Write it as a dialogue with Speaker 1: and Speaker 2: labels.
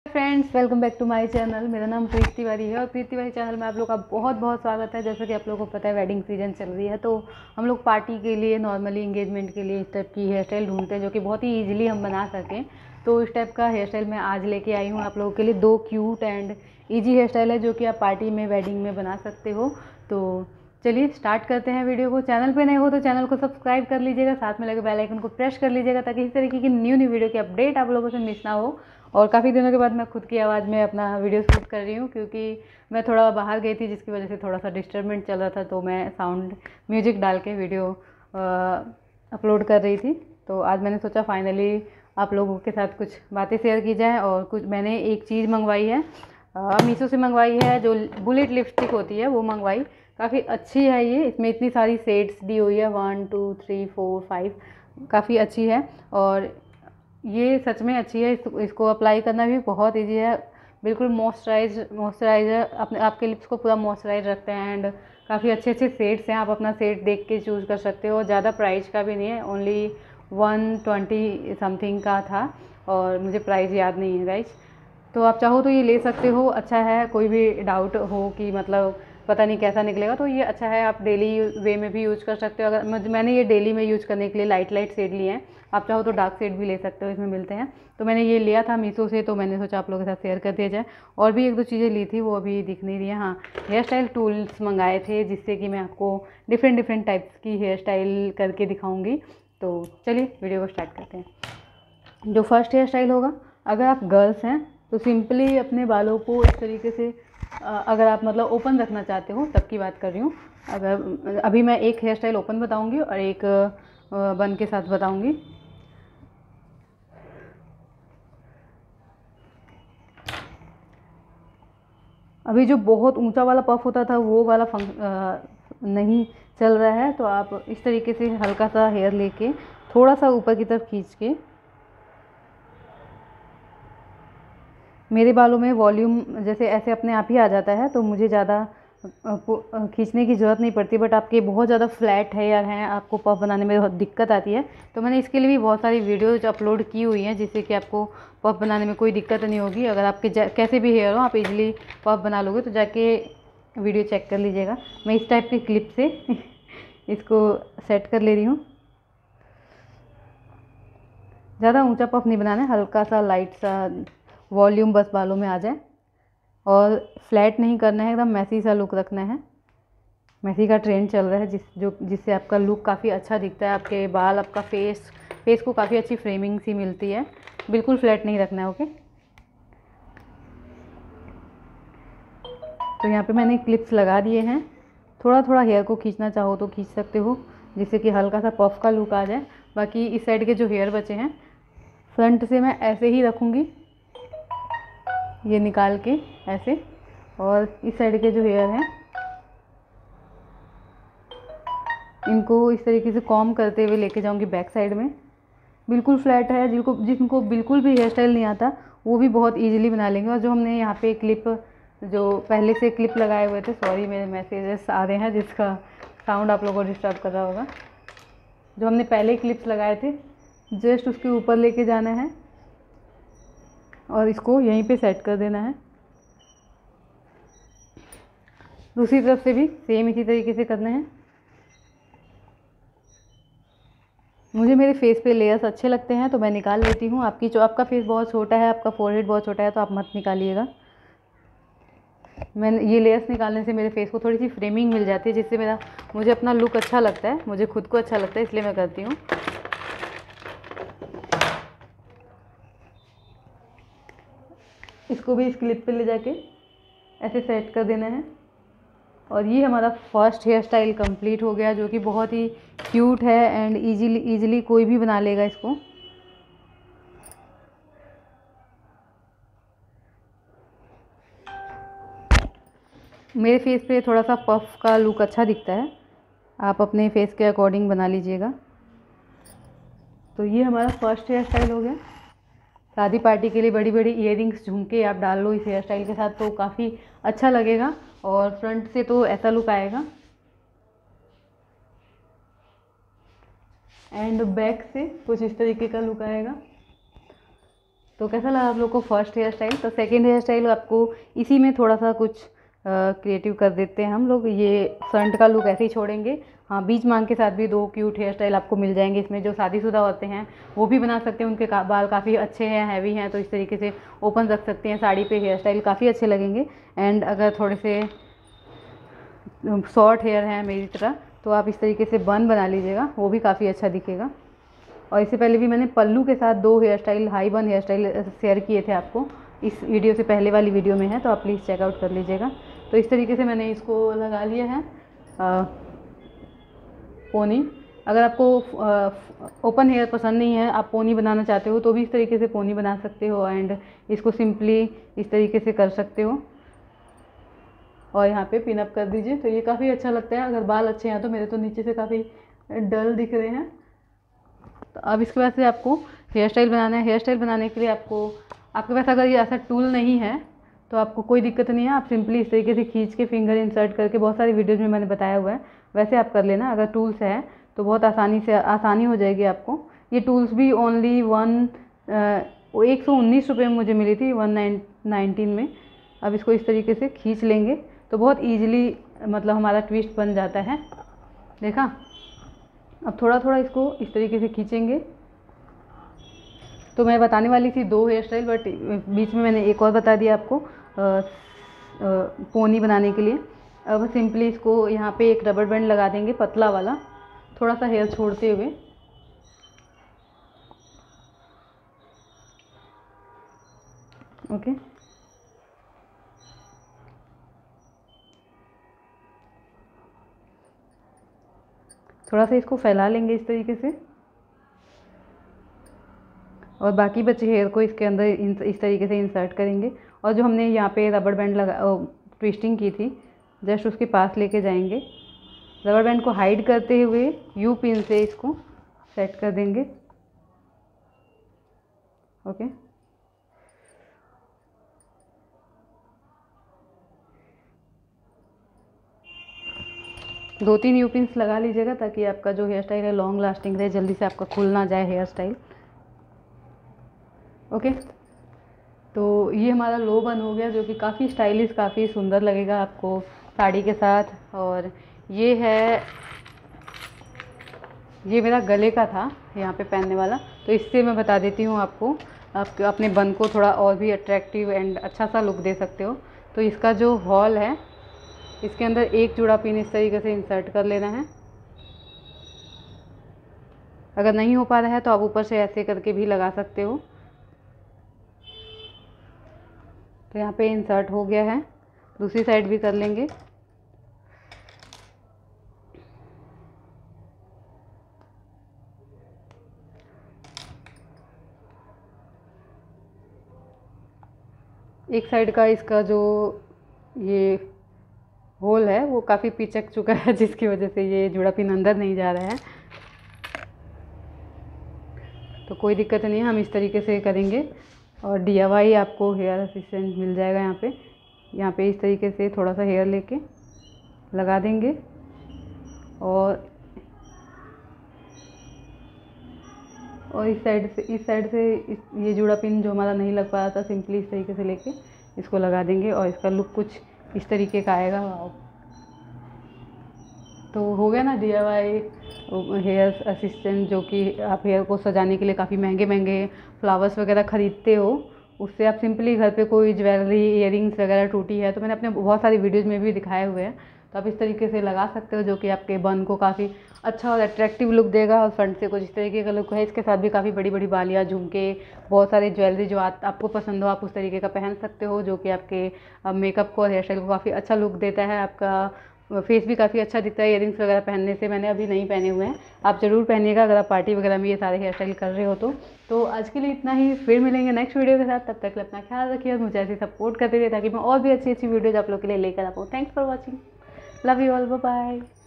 Speaker 1: Friends, welcome back to my channel. मेरा नाम प्रीति तिवारी है और प्रीति तिवारी चैनल में आप लोग का बहुत बहुत स्वागत है। जैसा कि आप लोगों को पता है, वेडिंग सीजन चल रही है, तो हम लोग पार्टी के लिए, नॉर्मली एंगेजमेंट के लिए इस टाइप की हेयर स्टाइल ढूंढते हैं जो कि बहुत ही ईजिली हम बना सकें। तो इस टाइप का हेयर स्टाइल मैं आज लेके आई हूँ आप लोगों के लिए। 2 cute and easy hairstyle है जो कि आप पार्टी में, वेडिंग में बना सकते हो। तो चलिए स्टार्ट करते हैं वीडियो को। चैनल पे नए हो तो चैनल को सब्सक्राइब कर लीजिएगा, साथ में लगे बेल आइकन को प्रेस कर लीजिएगा ताकि इस तरीके की न्यू वीडियो की अपडेट आप लोगों से मिस ना हो। और काफ़ी दिनों के बाद मैं खुद की आवाज़ में अपना वीडियो शूट कर रही हूँ क्योंकि मैं थोड़ा बाहर गई थी, जिसकी वजह से थोड़ा सा डिस्टर्बेंट चल रहा था, तो मैं साउंड म्यूजिक डाल के वीडियो अपलोड कर रही थी। तो आज मैंने सोचा फाइनली आप लोगों के साथ कुछ बातें शेयर की जाए। और कुछ मैंने एक चीज़ मंगवाई है, मीशो से मंगवाई है, जो बुलेट लिपस्टिक होती है वो मंगवाई। काफ़ी अच्छी है ये, इसमें इतनी सारी शेड्स दी हुई है, 1 2 3 4 5, काफ़ी अच्छी है। और ये सच में अच्छी है। इसको अप्लाई करना भी बहुत इजी है, बिल्कुल मॉइस्चराइजर अपने आपके लिप्स को पूरा मॉइस्चराइज रखते हैं। एंड काफ़ी अच्छे अच्छे शेड्स हैं, आप अपना शेड देख के चूज़ कर सकते हो। ज़्यादा प्राइस का भी नहीं है, ओनली 120 समथिंग का था और मुझे प्राइस याद नहीं है गाइस। तो आप चाहो तो ये ले सकते हो, अच्छा है। कोई भी डाउट हो कि मतलब पता नहीं कैसा निकलेगा, तो ये अच्छा है, आप डेली वे में भी यूज़ कर सकते हो। अगर मैंने ये डेली में यूज़ करने के लिए लाइट शेड लिए हैं, आप चाहो तो डार्क शेड भी ले सकते हो, इसमें मिलते हैं। तो मैंने ये लिया था मीशो से, तो मैंने सोचा आप लोगों के साथ शेयर कर दिया जाए। और भी 1-2 चीज़ें ली थी, वो अभी दिख नहीं रही है। हाँ, हेयर स्टाइल टूल्स मंगाए थे जिससे कि मैं आपको डिफरेंट टाइप्स की हेयर स्टाइल करके दिखाऊँगी। तो चलिए वीडियो को स्टार्ट करते हैं। जो फर्स्ट हेयर स्टाइल होगा, अगर आप गर्ल्स हैं तो सिंपली अपने बालों को इस तरीके से, अगर आप मतलब ओपन रखना चाहते हो तब की बात कर रही हूँ। अगर अभी मैं एक हेयर स्टाइल ओपन बताऊँगी और एक बन के साथ बताऊँगी। अभी जो बहुत ऊंचा वाला पफ होता था वो वाला नहीं चल रहा है, तो आप इस तरीके से हल्का सा हेयर लेके थोड़ा सा ऊपर की तरफ खींच के, मेरे बालों में वॉल्यूम जैसे ऐसे अपने आप ही आ जाता है, तो मुझे ज़्यादा खींचने की ज़रूरत नहीं पड़ती। बट आपके बहुत ज़्यादा फ्लैट हेयर हैं, आपको पफ बनाने में बहुत दिक्कत आती है, तो मैंने इसके लिए भी बहुत सारी वीडियोज अपलोड की हुई हैं जिससे कि आपको पफ बनाने में कोई दिक्कत नहीं होगी। अगर आपके कैसे भी हेयर हो, आप इजीली पफ बना लोगे, तो जाके वीडियो चेक कर लीजिएगा। मैं इस टाइप की क्लिप से इसको सेट कर ले रही हूँ। ज़्यादा ऊंचा पफ नहीं बनाना है, हल्का सा लाइट सा वॉल्यूम बस बालों में आ जाए। और फ्लैट नहीं करना है, एकदम मैसी सा लुक रखना है। मैसी का ट्रेंड चल रहा है जिससे आपका लुक काफ़ी अच्छा दिखता है, आपके बाल, आपका फेस को काफ़ी अच्छी फ्रेमिंग सी मिलती है। बिल्कुल फ्लैट नहीं रखना है, ओके। तो यहाँ पे मैंने क्लिप्स लगा दिए हैं। थोड़ा थोड़ा हेयर को खींचना चाहो तो खींच सकते हो, जिससे कि हल्का सा पफ का लुक आ जाए। बाकी इस साइड के जो हेयर बचे हैं, फ्रंट से मैं ऐसे ही रखूँगी, ये निकाल के ऐसे। और इस साइड के जो हेयर हैं, इनको इस तरीके से कॉम्ब करते हुए लेके जाऊंगी बैक साइड में। बिल्कुल फ्लैट है, जिनको बिल्कुल भी हेयर स्टाइल नहीं आता वो भी बहुत इजीली बना लेंगे। और जो हमने यहाँ पे क्लिप, जो पहले से क्लिप लगाए हुए थे, सॉरी मेरे मैसेजेस आ रहे हैं जिसका साउंड आप लोगों को डिस्टर्ब कर रहा होगा। जो हमने पहले क्लिप्स लगाए थे, जस्ट उसके ऊपर लेके जाना है और इसको यहीं पे सेट कर देना है। दूसरी तरफ से भी सेम इसी तरीके से करना है। मुझे मेरे फेस पे लेयर्स अच्छे लगते हैं तो मैं निकाल लेती हूँ। आपका फेस बहुत छोटा है, आपका फोरहेड बहुत छोटा है, तो आप मत निकालिएगा। मैं ये लेयर्स निकालने से मेरे फेस को थोड़ी सी फ्रेमिंग मिल जाती है, जिससे मुझे अपना लुक अच्छा लगता है, मुझे खुद को अच्छा लगता है, इसलिए मैं करती हूँ। इसको भी इस क्लिप पे ले जाके ऐसे सेट कर देना है। और ये हमारा फर्स्ट हेयर स्टाइल कंप्लीट हो गया, जो कि बहुत ही क्यूट है एंड इजीली कोई भी बना लेगा इसको। मेरे फेस पे थोड़ा सा पफ का लुक अच्छा दिखता है, आप अपने फेस के अकॉर्डिंग बना लीजिएगा। तो ये हमारा फर्स्ट हेयर स्टाइल हो गया। शादी पार्टी के लिए बड़ी बड़ी इयररिंग्स, झुमके आप डाल लो इस हेयर स्टाइल के साथ, तो काफ़ी अच्छा लगेगा। और फ्रंट से तो ऐसा लुक आएगा, एंड बैक से कुछ इस तरीके का लुक आएगा। तो कैसा लगा आप लोग को फर्स्ट हेयर स्टाइल? तो सेकंड हेयर स्टाइल आपको इसी में थोड़ा सा कुछ क्रिएटिव कर देते हैं हम लोग। ये फ्रंट का लुक ऐसे ही छोड़ेंगे। हाँ, बीच मांग के साथ भी 2 क्यूट हेयर स्टाइल आपको मिल जाएंगे इसमें। जो शादीशुदा होते हैं वो भी बना सकते हैं, उनके बाल काफ़ी अच्छे हैं, हैवी हैं, तो इस तरीके से ओपन रख सकते हैं। साड़ी पे हेयर स्टाइल काफ़ी अच्छे लगेंगे। एंड अगर थोड़े से शॉर्ट हेयर हैं मेरी तरह, तो आप इस तरीके से बन बना लीजिएगा, वो भी काफ़ी अच्छा दिखेगा। और इससे पहले भी मैंने पल्लू के साथ 2 hairstyle, high bun hairstyle share किए थे आपको, इस वीडियो से पहले वाली वीडियो में है, तो आप प्लीज़ चेकआउट कर लीजिएगा। तो इस तरीके से मैंने इसको लगा लिया है पोनी। अगर आपको ओपन हेयर पसंद नहीं है, आप पोनी बनाना चाहते हो, तो भी इस तरीके से पोनी बना सकते हो। एंड इसको सिंपली इस तरीके से कर सकते हो और यहाँ पे पिन अप कर दीजिए, तो ये काफ़ी अच्छा लगता है। अगर बाल अच्छे हैं तो मेरे तो नीचे से काफ़ी डल दिख रहे हैं। तो अब इसके बाद से आपको हेयर स्टाइल बनाना है। हेयर स्टाइल बनाने के लिए आपके पास अगर ये ऐसा टूल नहीं है तो आपको कोई दिक्कत नहीं है, आप सिंपली इस तरीके से खींच के फिंगर इंसर्ट करके, बहुत सारी वीडियोज़ में मैंने बताया हुआ है, वैसे आप कर लेना। अगर टूल्स है तो बहुत आसानी हो जाएगी आपको। ये टूल्स भी ओनली 119 रुपये में मुझे मिली थी, 119 में। अब इसको इस तरीके से खींच लेंगे तो बहुत ईजिली मतलब हमारा ट्विस्ट बन जाता है, देखा। अब थोड़ा थोड़ा इसको इस तरीके से खींचेंगे। तो मैं बताने वाली थी 2 हेयर स्टाइल, बट बीच में मैंने एक और बता दिया आपको पोनी बनाने के लिए। अब सिंपली इसको यहाँ पे एक रबर बैंड लगा देंगे, पतला वाला, थोड़ा सा हेयर छोड़ते हुए। ओके, थोड़ा सा इसको फैला लेंगे इस तरीके से और बाकी बचे हेयर को इसके अंदर इस तरीके से इंसर्ट करेंगे। और जो हमने यहाँ पे रबर बैंड ट्विस्टिंग की थी, जस्ट उसके पास लेके जाएंगे। रबर बैंड को हाइड करते हुए यू पिन से इसको सेट कर देंगे। ओके, दो 3 यू पिन्स लगा लीजिएगा ताकि आपका जो हेयर स्टाइल है लॉन्ग लास्टिंग रहे, जल्दी से आपका खुल ना जाए हेयर स्टाइल। ओके, तो ये हमारा लो बन हो गया, जो कि काफ़ी स्टाइलिश, काफ़ी सुंदर लगेगा आपको साड़ी के साथ। और ये मेरा गले का था यहाँ पे पहनने वाला, तो इससे मैं बता देती हूँ आपको, आप अपने बन को थोड़ा और भी अट्रैक्टिव एंड अच्छा सा लुक दे सकते हो। तो इसका जो हॉल है, इसके अंदर एक जुड़ा पिन इस तरीके से इंसर्ट कर लेना है। अगर नहीं हो पा रहा है तो आप ऊपर से ऐसे करके भी लगा सकते हो। तो यहाँ पे इंसर्ट हो गया है, दूसरी साइड भी कर लेंगे। एक साइड का इसका जो ये होल है वो काफ़ी पिचक चुका है, जिसकी वजह से ये जुड़ा पिन अंदर नहीं जा रहा है। तो कोई दिक्कत नहीं है, हम इस तरीके से करेंगे। और DIY आपको हेयर असिस्टेंट मिल जाएगा यहाँ पे इस तरीके से थोड़ा सा हेयर लेके लगा देंगे। और इस साइड से ये जुड़ा पिन जो हमारा नहीं लग पा रहा था, सिंपली इस तरीके से लेके इसको लगा देंगे और इसका लुक कुछ इस तरीके का आएगा। तो हो गया ना DIY हेयर असिस्टेंट, जो कि आप हेयर को सजाने के लिए काफ़ी महंगे महंगे फ्लावर्स वगैरह ख़रीदते हो, उससे आप सिंपली घर पे कोई ज्वेलरी, इयररिंग्स वगैरह टूटी है तो मैंने अपने बहुत सारी वीडियोज़ में भी दिखाए हुए हैं, तो आप इस तरीके से लगा सकते हो, जो कि आपके बन को काफ़ी अच्छा और अट्रैक्टिव लुक देगा। और फ्रंट से कुछ इस तरीके का लुक है, इसके साथ भी काफ़ी बड़ी बड़ी बालियाँ, झुमके, बहुत सारे ज्वेलरी जो आपको पसंद हो आप उस तरीके का पहन सकते हो, जो कि आपके मेकअप को और हेयर स्टाइल को काफ़ी अच्छा लुक देता है। आपका फेस भी काफ़ी अच्छा दिखता है इयरिंग्स वगैरह पहनने से। मैंने अभी नहीं पहने हुए हैं, आप ज़रूर पहनिएगा अगर आप पार्टी वगैरह में ये सारे हेयर स्टाइल कर रहे हो तो आज के लिए इतना ही, फिर मिलेंगे नेक्स्ट वीडियो के साथ। तब तक अपना ख्याल रखिए और मुझे ऐसे सपोर्ट करते रहिए ताकि मैं और भी अच्छी अच्छी वीडियोज़ आप लोग के लिए लेकर आ पाऊँ। Thanks for watching, love you all, bye bye.